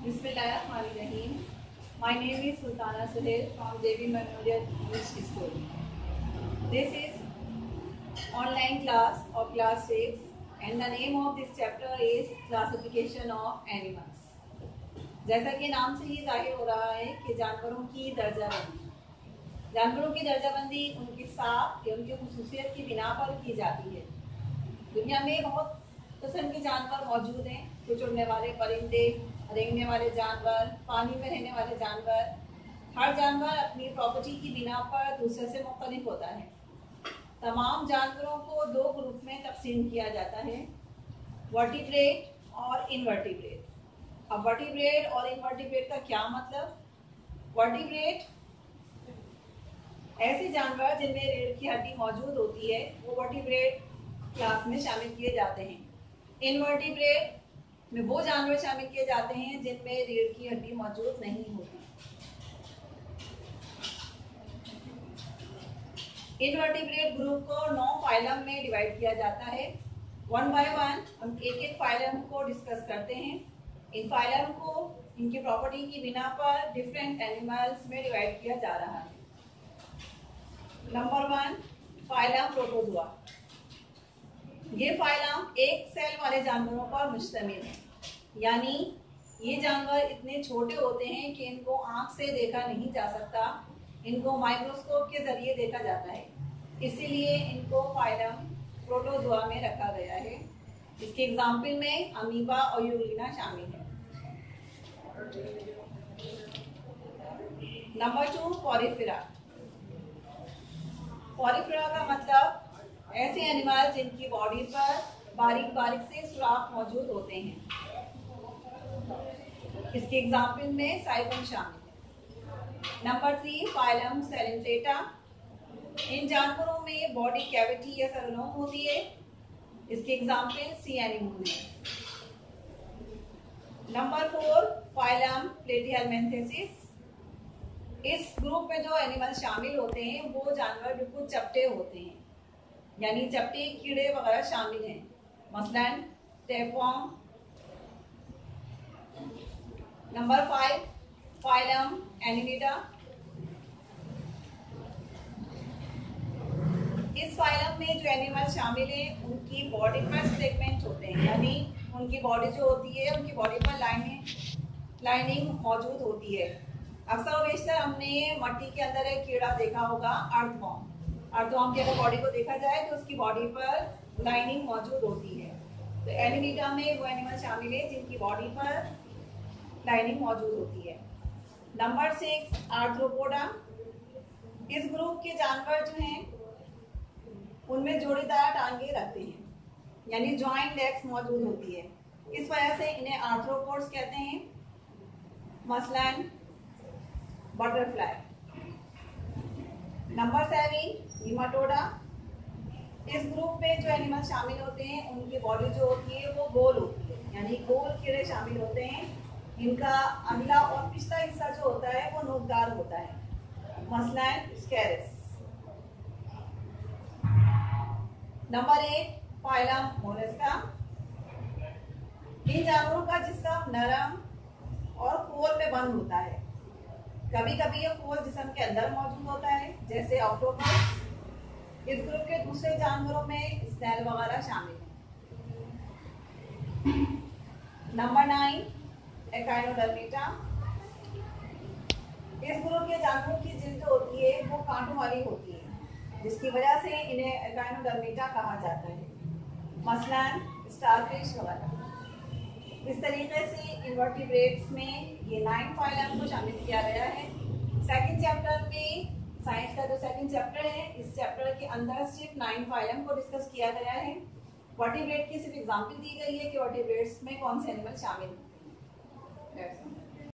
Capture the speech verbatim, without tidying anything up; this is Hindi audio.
Bismillahirrahmanirrahim. My name is Sultana Suhail from J B Memorial English School. This is online class of class six and the name of this chapter is Classification of Animals. जैसा कि नाम से ही जाहिर हो रहा है कि जानवरों की दर्जाबंदी जानवरों की दर्जाबंदी उनकी साख या उनकी खुसूसियत की बिना पर की जाती है। दुनिया में बहुत किस्म के जानवर मौजूद हैं। कुछ उड़ने वाले परिंदे, रेंगने वाले जानवर, पानी में रहने वाले जानवर। हर जानवर अपनी प्रॉपर्टी की बिना पर दूसरे से मुख्तलिफ होता है। तमाम जानवरों को दो ग्रुप में तकसीम किया जाता है, वर्टिब्रेट और इनवर्टिब्रेट। अब वर्टिब्रेट और इनवर्टिब्रेट का क्या मतलब? वर्टिब्रेट ऐसे जानवर जिनमें रीढ़ की हड्डी मौजूद होती है वो वर्टिब्रेट क्लास में शामिल किए जाते हैं। इनवर्टिब्रेट में वो जानवर शामिल किए जाते हैं जिनमें रीढ़ की हड्डी मौजूद नहीं होती। इनवर्टिब्रेट ग्रुप को नौ फाइलम में डिवाइड किया जाता है। वन बाय वन हम एक एक फाइलम को डिस्कस करते हैं। इन फाइलम को इनकी प्रॉपर्टी की बिना पर डिफरेंट एनिमल्स में डिवाइड किया जा रहा है। Number one, phylum protozoa. ये फाइलम एक सेल वाले जानवरों पर मुश्तमिल है, यानी ये जानवर इतने छोटे होते हैं कि इनको आंख से देखा नहीं जा सकता, इनको माइक्रोस्कोप के जरिए देखा जाता है, इसीलिए इनको फाइलम प्रोटोजुआ में रखा गया है। इसके एग्जाम्पल में अमीबा और यूग्लिना शामिल है। Number two, Porifera. पॉरीफेरा का मतलब ऐसे एनिमल जिनकी बॉडी पर बारीक बारीक से सुराख मौजूद होते हैं। इसके एग्जाम्पल में साइबन शामिल है। Number three, phylum coelenterata. इन जानवरों में बॉडी कैविटी या सरलोम होती है। इसके एग्जाम्पल सी एनिमल है। Number four, phylum platyhelminthes. इस ग्रुप में जो एनिमल शामिल होते हैं वो जानवर बिल्कुल चपटे होते हैं, यानी चपटे कीड़े वगैरह शामिल हैं, मसलन tapeworm. Number five, phylum annelida. इस फाइलम में जो एनिमल शामिल हैं उनकी बॉडी पर सेगमेंट होते हैं, यानी उनकी बॉडी जो होती है उनकी बॉडी पर लाइनिंग लाइनिंग मौजूद होती है। अक्सर बेशतर हमने मट्टी के अंदर एक कीड़ा देखा होगा, अर्थवर्म। अर्थवर्म की अगर बॉडी को देखा जाए तो उसकी बॉडी पर लाइनिंग मौजूद होती है। तो एनिमिडा में वो एनिमल शामिल है जिनकी बॉडी पर लाइनिंग मौजूद होती है। Number six, arthropoda. इस ग्रुप के जानवर जो हैं उनमें जोड़ीदार टांगे रखते हैं, यानी जॉइंट लेग्स मौजूद होती है। इस वजह से इन्हें आर्थ्रोपोड्स कहते हैं, मसलन बटरफ्लाई। Number seven, निमाटोडा। इस ग्रुप में जो एनिमल शामिल होते हैं उनकी बॉडी जो होती है वो गोल होती है, यानी गोल कीड़े शामिल होते हैं। इनका अगला और पिछला हिस्सा जो होता है वो नोकदार होता है, मसलन स्कैरस। Number eight, phylum mollusca. इन जानवरों का जिस्म नरम और खोल में बंद होता है। कभी कभी ये खोल जिस्म के अंदर मौजूद होता है, जैसे ऑक्टोपस। इस ग्रुप के दूसरे जानवरों में स्नेल वगैरह शामिल है। Number nine, echinodermata. इस ग्रुप के जानवरों की जिल्द होती है वो कांटों वाली होती है, जिसकी वजह से इन्हें एकाइनोडर्मेटा कहा जाता है, मसलन स्टारफिश वगैरह। इस तरीके से इनवर्टिब्रेट्स में ये नाइन फाइलम को शामिल किया गया है। सेकंड चैप्टर में, साइंस का जो सेकंड चैप्टर है, इस चैप्टर के अंदर सिर्फ नाइन फाइलम को डिस्कस किया गया है। वर्टिब्रेट की सिर्फ एग्जाम्पल दी गई है कि वर्टिब्रेट्स में कौन से एनिमल शामिल हैं।